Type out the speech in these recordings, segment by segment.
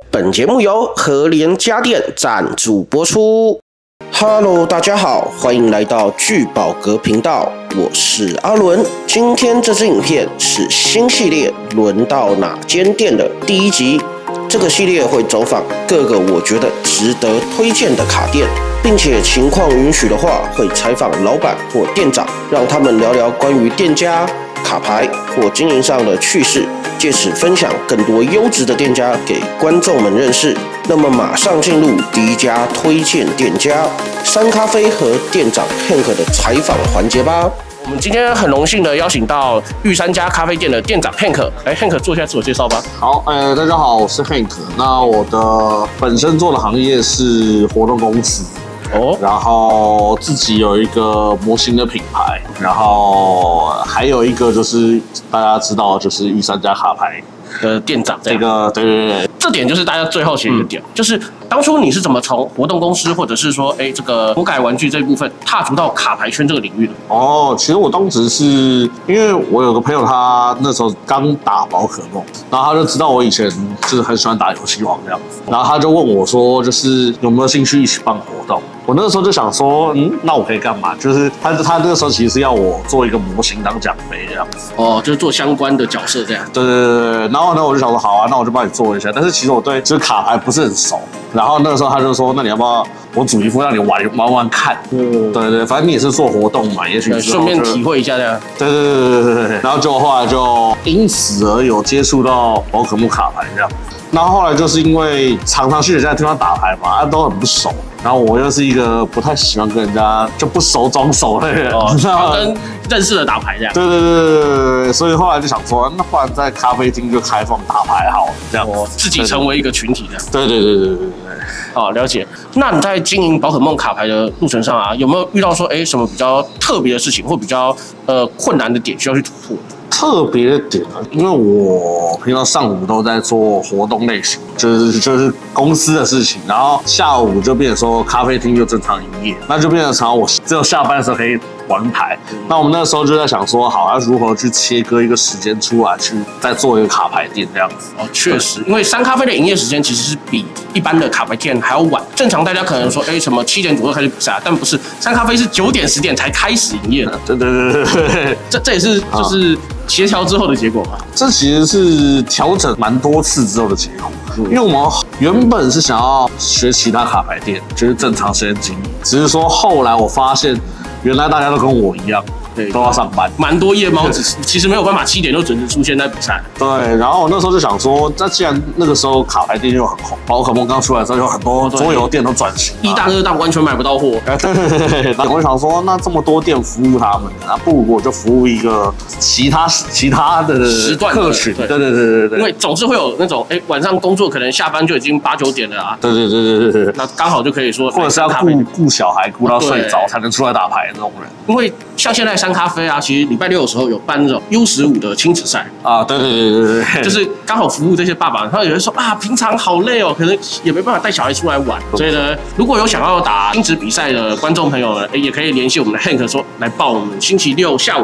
本节目由和联家电赞助播出。Hello， 大家好，欢迎来到聚宝阁频道，我是阿伦。今天这支影片是新系列轮到哪间店的第一集。这个系列会走访各个我觉得值得推荐的卡店，并且情况允许的话，会采访老板或店长，让他们聊聊关于店家、卡牌或经营上的趣事，借此分享更多优质的店家给观众们认识。那么马上进入第一家推荐店家山咖啡和店长 Hank 的采访环节吧。我们今天很荣幸的邀请到玉山家咖啡店的店长 Hank， Hank 做一下自我介绍吧。 好，大家好，我是 Hank。那我的本身做的行业是活动公司。然后自己有一个模型的品牌，然后还有一个就是大家知道就是玉山家卡牌的店长， 这个对， 这点就是大家最好奇的一个点，就是当初你是怎么从活动公司或者是说这个魔改玩具这一部分踏足到卡牌圈这个领域的？ 其实我当时是因为我有个朋友，他那时候刚打宝可梦，然后他就知道我以前就是很喜欢打游戏王这样子，然后他就问我说，就是有没有兴趣一起办活动。我那个时候就想说，那我可以干嘛？就是他那个时候其实是要我做一个模型当奖杯这样子。 就是做相关的角色这样。 对。然后呢，我就想说，好啊，那我就帮你做一下。但是其实我对就是卡牌不是很熟。然后那个时候他就说，那你要不要我组一副让你玩看？对，反正你也是做活动嘛，也许顺便体会一下这样。 对。然后就后来就因此而有接触到宝可梦卡牌这样。然后后来就是因为常常去人家地方打牌嘛，都很不熟。然后我又是一个不太喜欢跟人家就不熟装熟的人， 要跟认识的打牌这样。 对，所以后来就想说，那不然在咖啡厅就开放打牌好了，这样自己成为一个群体这样。 对。 好，了解。那你在经营宝可梦卡牌的路程上啊，有没有遇到说什么比较特别的事情，或比较困难的点需要去突破？ 特别的点啊，因为我平常上午都在做活动类型，就是公司的事情，然后下午就变成说咖啡厅就正常营业，那就变成常我只有下班的时候可以玩牌。那我们那时候就在想说，好，要如何去切割一个时间出来，去再做一个卡牌店这样子。 确实，因为山咖啡的营业时间其实是比一般的卡牌店还要晚。正常大家可能说，什么7点左右开始比赛，但不是，山咖啡是9点10点才开始营业的。 对。 这也是就是协调之后的结果嘛？ 这其实是调整蛮多次之后的结果。因为我们原本是想要学其他卡牌店，就是正常时间经营，只是说后来我发现，原来大家都跟我一样。都要上班，蛮多夜猫子，其实没有办法7点就准时出现在比赛。 对，然后我那时候就想说，那既然那个时候卡牌店又很红，宝可梦刚出来的时候有很多桌游店都转型，1大2大完全买不到货。 对， 那我想说，那这么多店服务他们，那不如我就服务一个其他的时段客群。对。 因为总是会有那种晚上工作可能下班就已经8、9点了啊。 对。 那刚好就可以说， 或者是要顾小孩顾到睡着才能出来打牌的那种人。 因为像现在山咖啡啊，其实礼拜六的时候有办那种 U15的亲子赛啊，对， 就是刚好服务这些爸爸，他有人说啊，平常好累哦，可能也没办法带小孩出来玩，所以呢，如果有想要打亲子比赛的观众朋友呢，也可以联系我们的 Hank 说来报我们星期六下午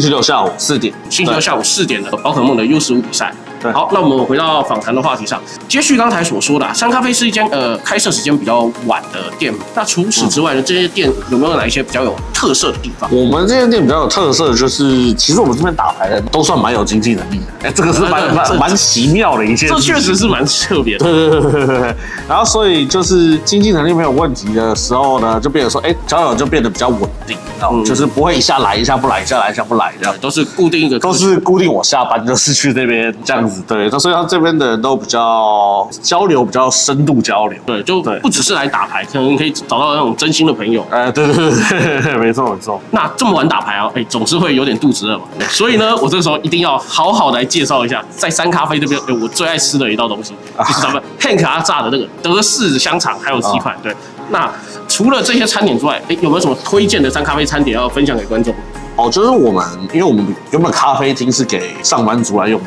4点的宝可梦的 U15比赛。好，那我们回到访谈的话题上，接续刚才所说的，山咖啡是一间开设时间比较晚的店。那除此之外呢，这些店有没有哪一些比较有特色的地方？ 我们这间店比较有特色的就是，其实我们这边打牌的都算蛮有经济能力的。这个是蛮奇妙的一件事。 这确实是蛮特别的。 对。然后所以就是经济能力没有问题的时候呢，就变成说，交友就变得比较稳定，就是不会一下来一下不来，一下来一下不来这样， 都是固定一个， 都是固定我下班就是去那边这样。对，所以他这边的人都比较交流，比较深度交流。 对，就不只是来打牌，可能可以找到那种真心的朋友。 对，没错。 那这么晚打牌啊，总是会有点肚子饿嘛。所以呢，我这时候一定要好好来介绍一下，在山咖啡这边，我最爱吃的一道东西，就是咱们 Hank 他炸的那个德式香肠，还有鸡块。对，那除了这些餐点之外，有没有什么推荐的山咖啡餐点要分享给观众？ 就是因为我们原本咖啡厅是给上班族来用餐，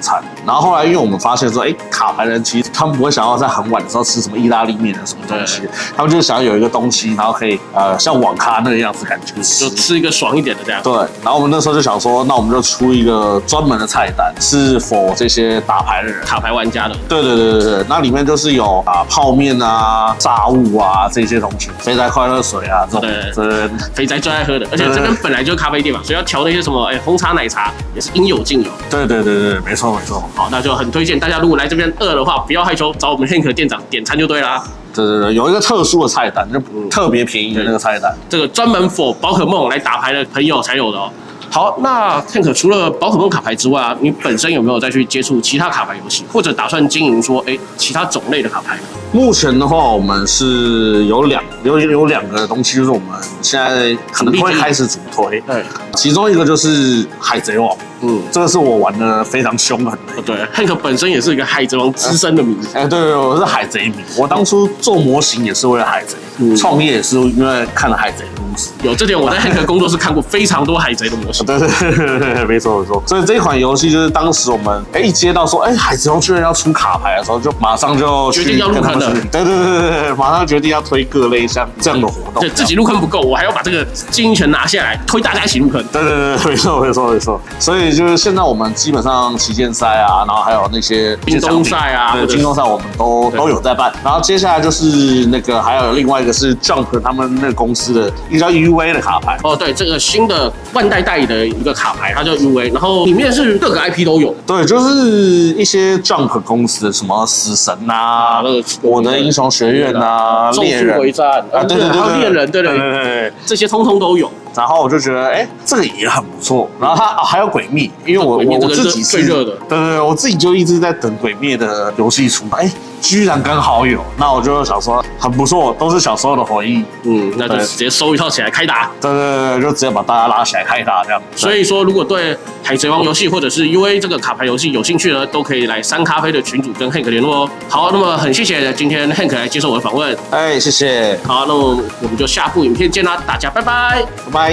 然后后来因为我们发现说，卡牌人其实他们不会想要在很晚的时候吃什么意大利面啊什么东西，他们就是想要有一个东西，然后可以像网咖那个样子感觉， 就吃一个爽一点的这样。 对，然后我们那时候就想说，那我们就出一个专门的菜单，是 for 这些打牌的人、 卡牌玩家的。 对，那里面就是有泡面啊、炸物啊这些东西，肥宅快乐水啊这种，对， 肥宅最爱喝的，而且这边本来就是咖啡店嘛，所以要调那些什么红茶、奶茶也是应有尽有。 对，没错。 好，那就很推荐大家，如果来这边饿的话，不要害羞，找我们 Hank 店长点餐就对啦。 对，有一个特殊的菜单，就特别便宜的那个菜单， 这个专门 for 宝可梦来打牌的朋友才有的哦。好，那 Hank 除了宝可梦卡牌之外啊，你本身有没有再去接触其他卡牌游戏，或者打算经营说，其他种类的卡牌？ 目前的话，我们是有两个东西，就是我们现在可能会开始主推。对，其中一个就是海贼王。这个是我玩的非常凶狠的。 对 ，Hank 本身也是一个海贼王资深的迷。 对，我是海贼迷。我当初做模型也是为了海贼，创业也是因为看了海贼的故事。 有这点，我在 Hank 工作室看过非常多海贼的模型。 对，没错。所以这一款游戏就是当时我们一接到说，海贼王居然要出卡牌的时候，就马上就决定要入坑了。 对，马上决定要推各类像这样的活动。 对，自己入坑不够，我还要把这个经营权拿下来，推大家一起入坑。 对，没错。所以就是现在我们基本上旗舰赛啊，然后还有那些京东赛啊， 对，京东赛我们都有在办。然后接下来就是那个还有另外一个是 Jump 他们那个公司的一个叫 UA 的卡牌。 对，这个新的万代代理的一个卡牌，它叫 UA， 然后里面是各个 IP 都有。 对，就是一些 Jump 公司的什么死神啊，我的英雄学院啊， 咒术回战啊，对，还有猎人，对，这些通通都有。 然后我就觉得，这个也很不错。然后它还有鬼灭，因为我自己是最热的， 对，我自己就一直在等鬼灭的游戏出，居然刚好有，那我就想说很不错，都是小时候的回忆。 那就直接收一套起来开打。 对，就直接把大家拉起来开打这样。 所以说，如果对海贼王游戏或者是 UA 这个卡牌游戏有兴趣呢，都可以来三咖啡的群组跟 Hank 联络哦。好，那么很谢谢今天 Hank 来接受我的访问。 谢谢。 好，那么我们就下部影片见啦，大家拜拜。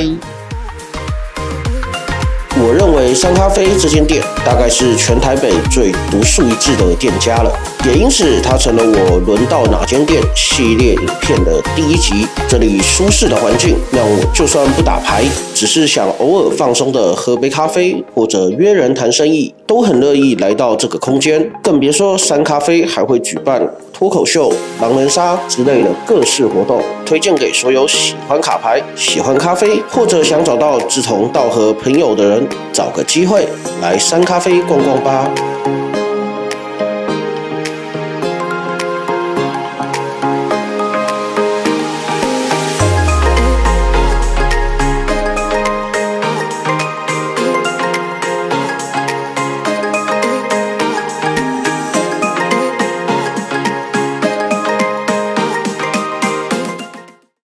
我认为三咖啡这间店大概是全台北最独树一帜的店家了，也因此它成了我轮到哪间店系列影片的第一集。这里舒适的环境让我就算不打牌，只是想偶尔放松的喝杯咖啡或者约人谈生意，都很乐意来到这个空间。更别说三咖啡还会举办脱口秀、狼人杀之类的各式活动，推荐给所有喜欢卡牌、喜欢咖啡或者想找到志同道合朋友的人，找个机会来三咖啡逛逛吧。